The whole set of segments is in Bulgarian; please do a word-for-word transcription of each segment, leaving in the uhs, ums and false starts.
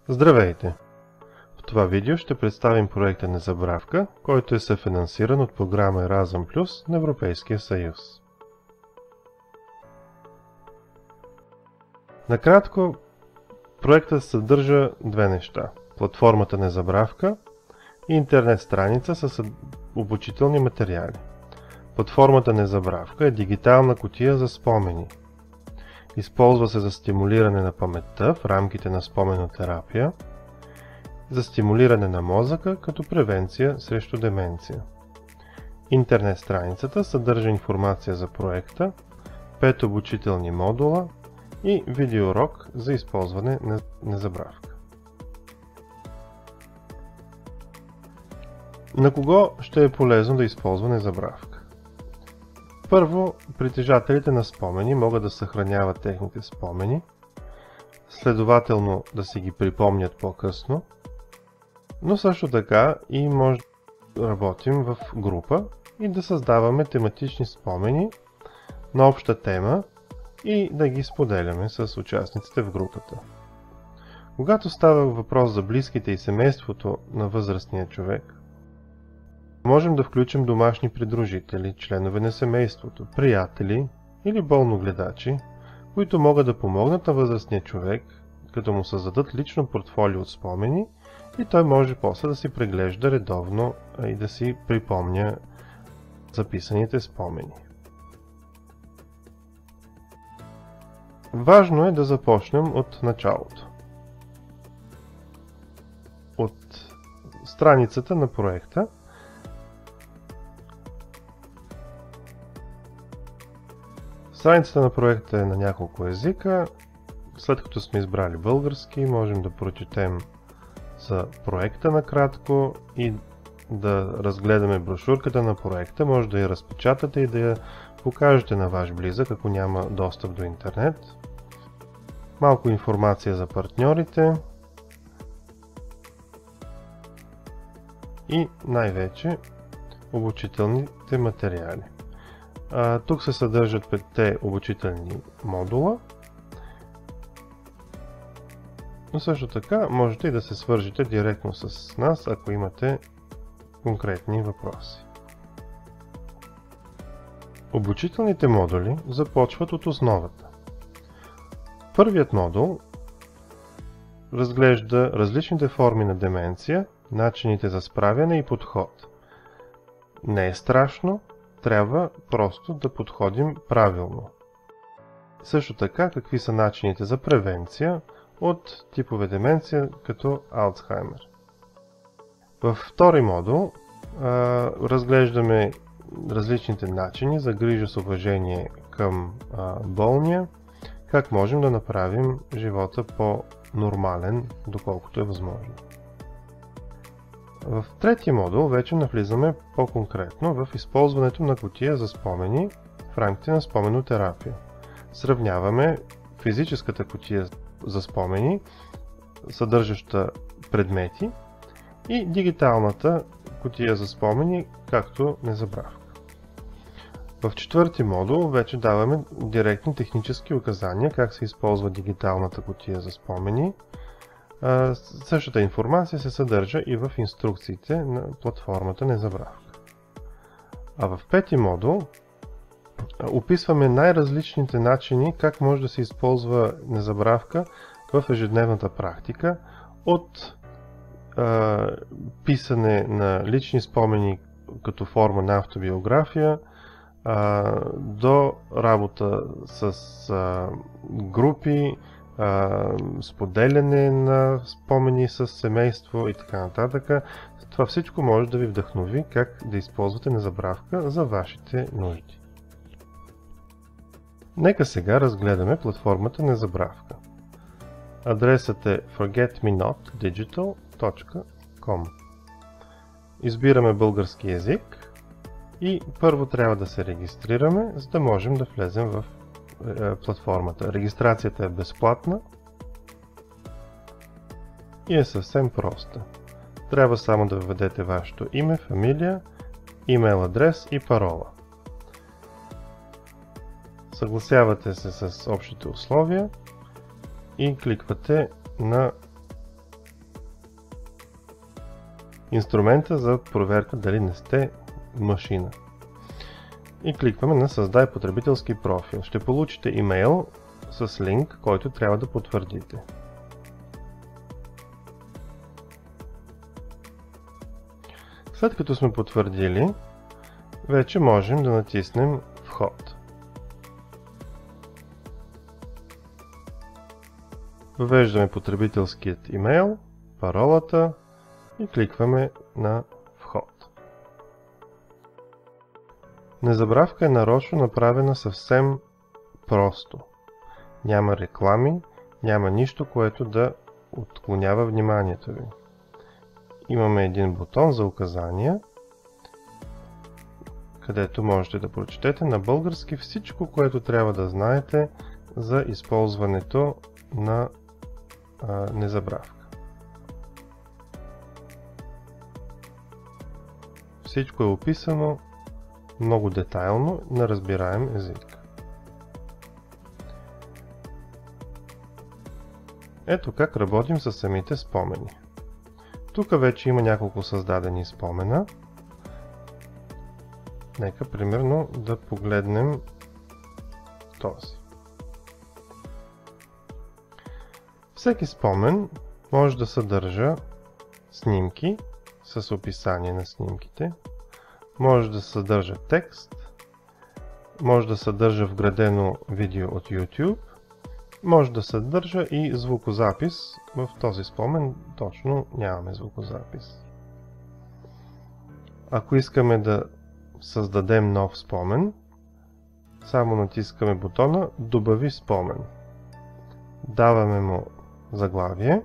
Здравейте! В това видео ще представим проекта Незабравка, който е съфинансиран от програма Еразъм плюс на Европейския съюз. Накратко, проектът съдържа две неща. Платформата Незабравка и интернет страница с обучителни материали. Платформата Незабравка е дигитална кутия за спомени. Използва се за стимулиране на паметта в рамките на споменотерапия, за стимулиране на мозъка като превенция срещу деменция. Интернет страницата съдържа информация за проекта, пет обучителни модула и видеоурок за използване на Незабравка. На кого ще е полезно да използва Незабравка? Първо, притежателите на спомени могат да съхраняват техните спомени, следователно да си ги припомнят по-късно, но също така и може да работим в група и да създаваме тематични спомени на обща тема и да ги споделяме с участниците в групата. Когато става въпрос за близките и семейството на възрастния човек, можем да включим домашни придружители, членове на семейството, приятели или болногледачи, които могат да помогнат на възрастния човек, като му създадат лично портфолио от спомени и той може после да си преглежда редовно и да си припомня записаните спомени. Важно е да започнем от началото. От страницата на проекта. Страницата на проекта е на няколко езика. След като сме избрали български, можем да прочетем за проекта накратко и да разгледаме брошурката на проекта. Може да я разпечатате и да я покажете на ваш близък, ако няма достъп до интернет. Малко информация за партньорите и най-вече обучителните материали. А, тук се съдържат петте обучителни модула, но също така можете и да се свържете директно с нас, ако имате конкретни въпроси. Обучителните модули започват от основата. Първият модул разглежда различните форми на деменция, начините за справяне и подход. Не е страшно, трябва просто да подходим правилно. Също така, какви са начините за превенция от типове деменция като Алцхаймер. Във втори модул а, разглеждаме различните начини за грижа с уважение към а, болния, как можем да направим живота по-нормален, доколкото е възможно. В третия модул вече навлизаме по-конкретно в използването на кутия за спомени в рамките на споменотерапия. Сравняваме физическата кутия за спомени, съдържаща предмети, и дигиталната кутия за спомени, както Незабравка. В четвърти модул вече даваме директни технически указания как се използва дигиталната кутия за спомени. Същата информация се съдържа и в инструкциите на платформата Незабравка. А в пети модул описваме най-различните начини как може да се използва Незабравка в ежедневната практика, от а, писане на лични спомени като форма на автобиография, а, до работа с а, групи, споделяне на спомени с семейство и така нататък. Това всичко може да ви вдъхнови как да използвате Незабравка за вашите нужди. Нека сега разгледаме платформата Незабравка. Адресът е forget me not digital точка com. Избираме български език и първо трябва да се регистрираме, за да можем да влезем в платформата. Регистрацията е безплатна и е съвсем проста. Трябва само да введете вашето име, фамилия, имейл адрес и парола. Съгласявате се с общите условия и кликвате на инструмента за проверка дали не сте машина. И кликваме на Създай потребителски профил. Ще получите имейл с линк, който трябва да потвърдите. След като сме потвърдили, вече можем да натиснем Вход. Въвеждаме потребителският имейл, паролата и кликваме на Вход. Незабравка е нарочно направена съвсем просто. Няма реклами, няма нищо, което да отклонява вниманието ви. Имаме един бутон за указания, където можете да прочетете на български всичко, което трябва да знаете за използването на а, незабравка. Всичко е описано много детайлно на разбираем език. Ето как работим с самите спомени. Тук вече има няколко създадени спомена. Нека примерно да погледнем този. Всеки спомен може да съдържа снимки с описание на снимките, може да съдържа текст, може да съдържа вградено видео от YouTube, може да съдържа и звукозапис. В този спомен точно нямаме звукозапис. Ако искаме да създадем нов спомен, само натискаме бутона Добави спомен. Даваме му заглавие.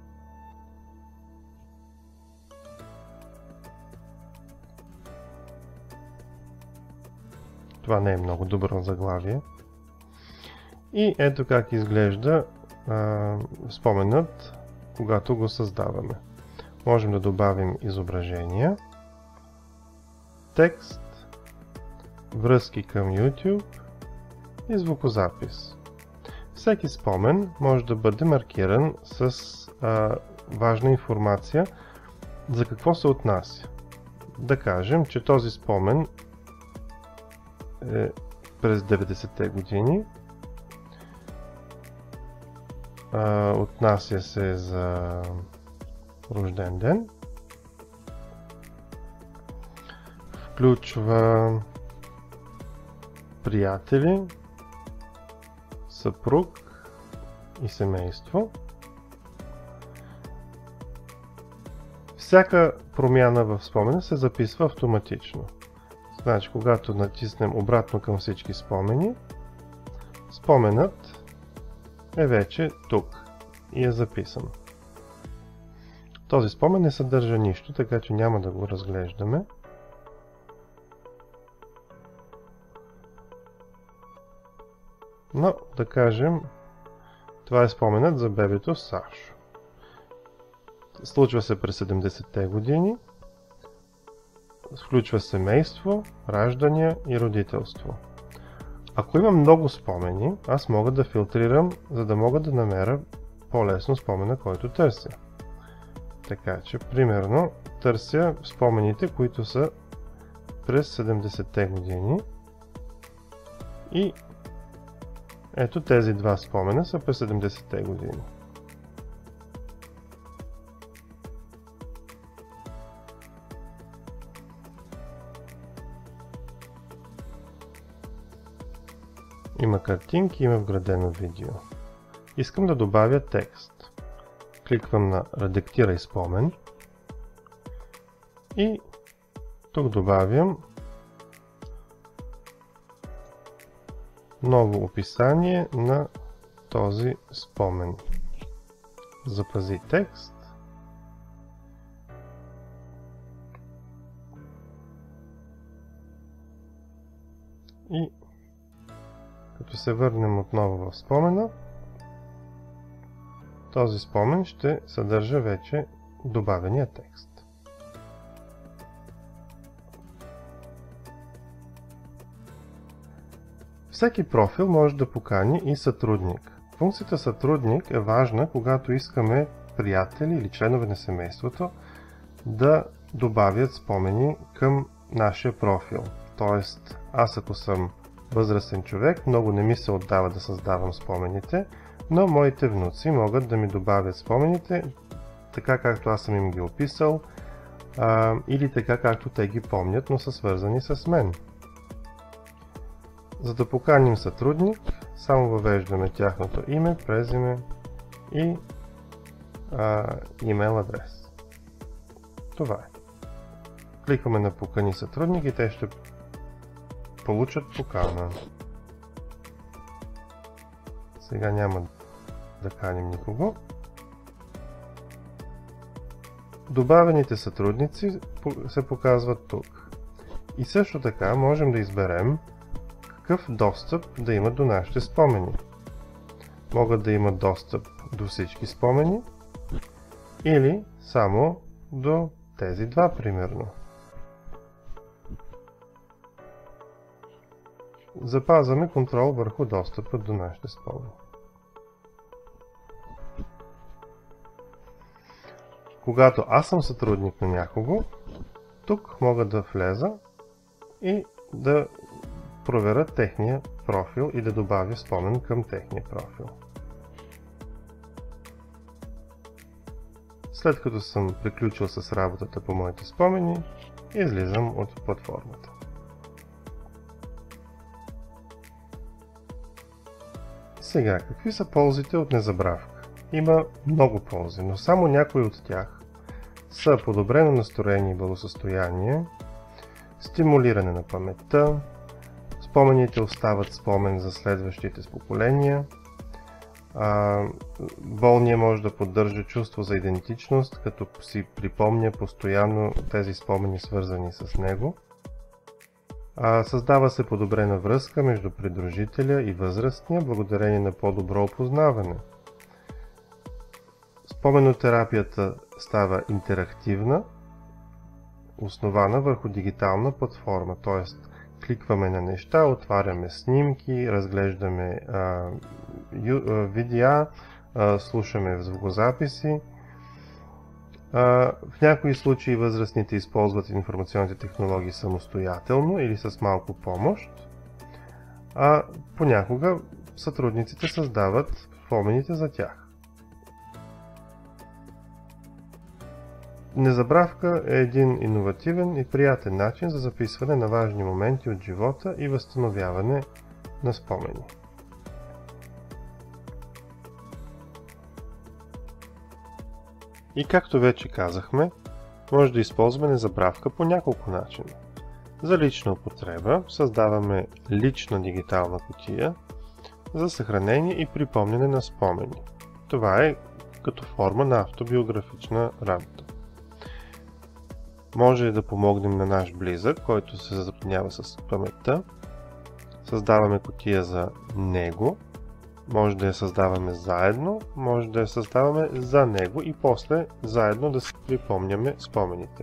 Това не е много добро заглавие. И ето как изглежда а, споменът, когато го създаваме. Можем да добавим изображения, текст, връзки към YouTube и звукозапис. Всеки спомен може да бъде маркиран с а, важна информация за какво се отнася. Да кажем, че този спомен е през деветдесетте години. А, отнася се за рожден ден. Включва приятели, съпруг и семейство. Всяка промяна в спомена се записва автоматично. Значи, когато натиснем обратно към всички спомени, споменът е вече тук и е записан. Този спомен не съдържа нищо, така че няма да го разглеждаме. Но, да кажем, това е споменът за бебето Сашо. Случва се през седемдесетте години. Включва семейство, раждания и родителство. Ако имам много спомени, аз мога да филтрирам, за да мога да намеря по-лесно спомена, който търся. Така че, примерно, търся спомените, които са през седемдесетте години. И ето тези два спомена са през седемдесетте години. Има картинки, има вградено видео. Искам да добавя текст. Кликвам на Редактирай спомен и тук добавям ново описание на този спомен. Запази текст. И като се върнем отново в спомена, този спомен ще съдържа вече добавения текст. Всеки профил може да покани и сътрудник. Функцията сътрудник е важна, когато искаме приятели или членове на семейството да добавят спомени към нашия профил. Тоест, аз ако съм възрастен човек, много не ми се отдава да създавам спомените, но моите внуци могат да ми добавят спомените така както аз съм им ги описал, а, или така както те ги помнят, но са свързани с мен. За да поканим сътрудник, само въвеждаме тяхното име, презиме и а, имейл адрес. Това е. Кликваме на покани сътрудник и те ще получат покана. Сега няма да каним никого. Добавените сътрудници се показват тук. И също така можем да изберем какъв достъп да имат до нашите спомени. Могат да имат достъп до всички спомени или само до тези два, примерно. Запазваме контрол върху достъпа до нашите спомени. Когато аз съм сътрудник на някого, тук мога да влеза и да проверя техния профил и да добавя спомен към техния профил. След като съм приключил с работата по моите спомени, излизам от платформата. Сега, какви са ползите от незабравка? Има много ползи, но само някои от тях са подобрено настроение и благосъстояние, стимулиране на паметта, спомените остават спомен за следващите поколения, болният може да поддържа чувство за идентичност, като си припомня постоянно тези спомени, свързани с него. Създава се подобрена връзка между придружителя и възрастния, благодарение на по-добро опознаване. Споменотерапията става интерактивна, основана върху дигитална платформа, т.е. кликваме на неща, отваряме снимки, разглеждаме а, ю, а, видеа, а, слушаме звукозаписи. А, в някои случаи възрастните използват информационните технологии самостоятелно или с малко помощ, а понякога сътрудниците създават спомените за тях. Незабравка е един иновативен и приятен начин за записване на важни моменти от живота и възстановяване на спомени. И както вече казахме, може да използваме незабравка по няколко начина. За лична употреба създаваме лична дигитална кутия за съхранение и припомняне на спомени. Това е като форма на автобиографична работа. Може да помогнем на наш близък, който се затруднява с паметта. Създаваме кутия за него. Може да я създаваме заедно, може да я създаваме за него и после заедно да си припомняме спомените.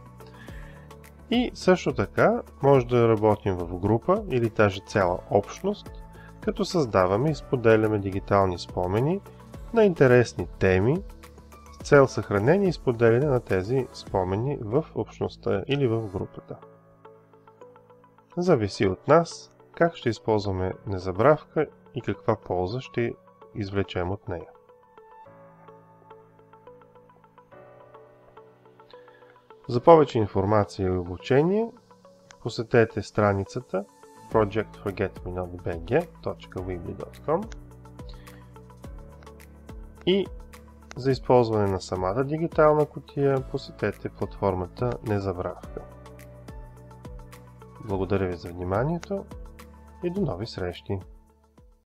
И също така може да работим в група или даже цяла общност, като създаваме и споделяме дигитални спомени на интересни теми, с цел съхранение и споделяне на тези спомени в общността или в групата. Зависи от нас как ще използваме незабравка и каква полза ще извлечем от нея. За повече информация и обучение посетете страницата project forget me not b g точка weebly точка com и за използване на самата дигитална кутия посетете платформата Незабравка. Благодаря ви за вниманието и до нови срещи!